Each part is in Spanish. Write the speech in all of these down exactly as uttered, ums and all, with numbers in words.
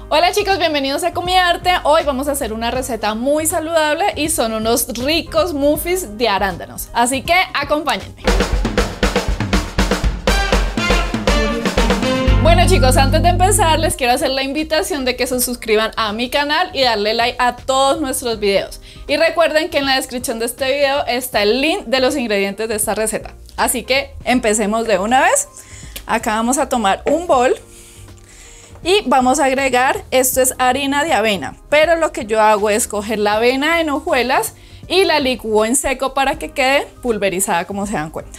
Hola chicos, bienvenidos a Comiarte. Hoy vamos a hacer una receta muy saludable y son unos ricos muffins de arándanos. Así que acompáñenme. Bueno chicos, antes de empezar les quiero hacer la invitación de que se suscriban a mi canal y darle like a todos nuestros videos. Y recuerden que en la descripción de este video está el link de los ingredientes de esta receta. Así que empecemos de una vez. Acá vamos a tomar un bol y vamos a agregar, esto es harina de avena, pero lo que yo hago es coger la avena en hojuelas y la licúo en seco para que quede pulverizada, como se dan cuenta.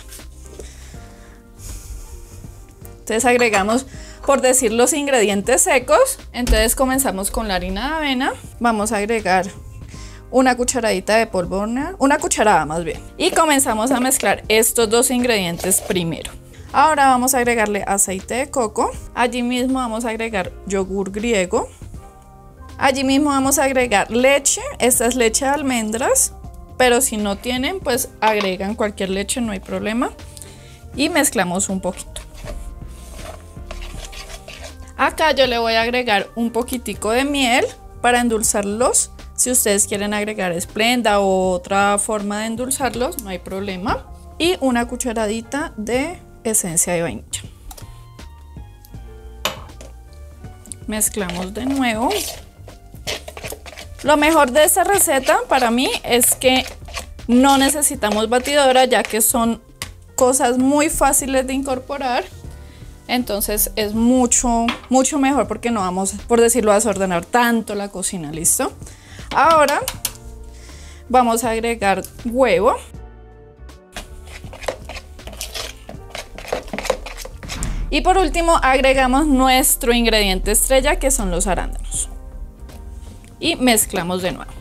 Entonces agregamos, por decir, los ingredientes secos. Entonces comenzamos con la harina de avena. Vamos a agregar una cucharadita de polvo de hornear, una cucharada más bien. Y comenzamos a mezclar estos dos ingredientes primero. Ahora vamos a agregarle aceite de coco. Allí mismo vamos a agregar yogur griego. Allí mismo vamos a agregar leche. Esta es leche de almendras, pero si no tienen, pues agregan cualquier leche, no hay problema. Y mezclamos un poquito. Acá yo le voy a agregar un poquitico de miel para endulzarlos. Si ustedes quieren agregar esplenda o otra forma de endulzarlos, no hay problema. Y una cucharadita de esencia de vainilla. Mezclamos de nuevo. Lo mejor de esta receta para mí es que no necesitamos batidora, ya que son cosas muy fáciles de incorporar. Entonces es mucho, mucho mejor porque no vamos, por decirlo, a desordenar tanto la cocina. ¿Listo? Ahora vamos a agregar huevo. Y por último agregamos nuestro ingrediente estrella, que son los arándanos. Y mezclamos de nuevo.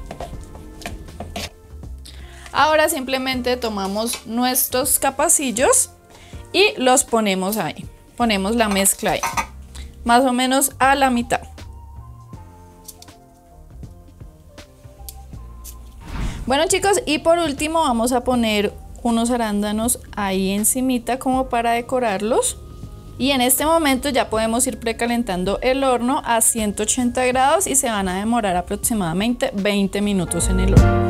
Ahora simplemente tomamos nuestros capacillos y los ponemos ahí. Ponemos la mezcla ahí, más o menos a la mitad. Bueno chicos, y por último vamos a poner unos arándanos ahí encimita como para decorarlos. Y en este momento ya podemos ir precalentando el horno a ciento ochenta grados y se van a demorar aproximadamente veinte minutos en el horno.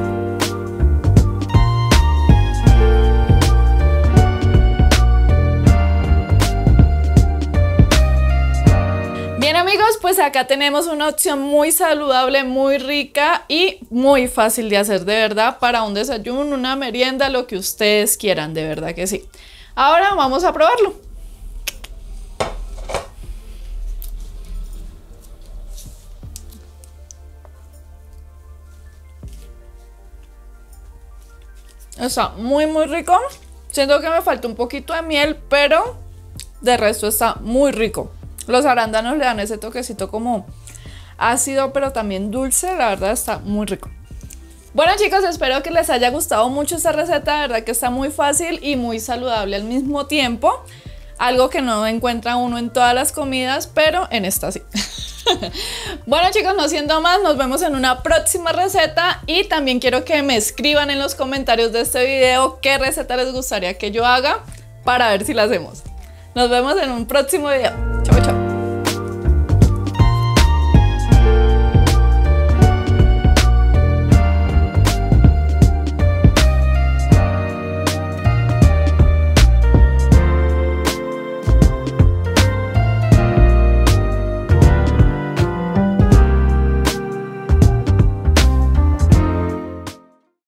Bien amigos, pues acá tenemos una opción muy saludable, muy rica y muy fácil de hacer, de verdad, para un desayuno, una merienda, lo que ustedes quieran, de verdad que sí. Ahora vamos a probarlo. Está muy muy rico. Siento que me falta un poquito de miel, pero de resto está muy rico. Los arándanos le dan ese toquecito como ácido, pero también dulce. La verdad está muy rico. Bueno chicos, espero que les haya gustado mucho esta receta. De verdad que está muy fácil y muy saludable al mismo tiempo. Algo que no encuentra uno en todas las comidas, pero en esta sí. Bueno chicos, no siendo más, nos vemos en una próxima receta. Y también quiero que me escriban en los comentarios de este video qué receta les gustaría que yo haga para ver si la hacemos. Nos vemos en un próximo video. Chao, chao.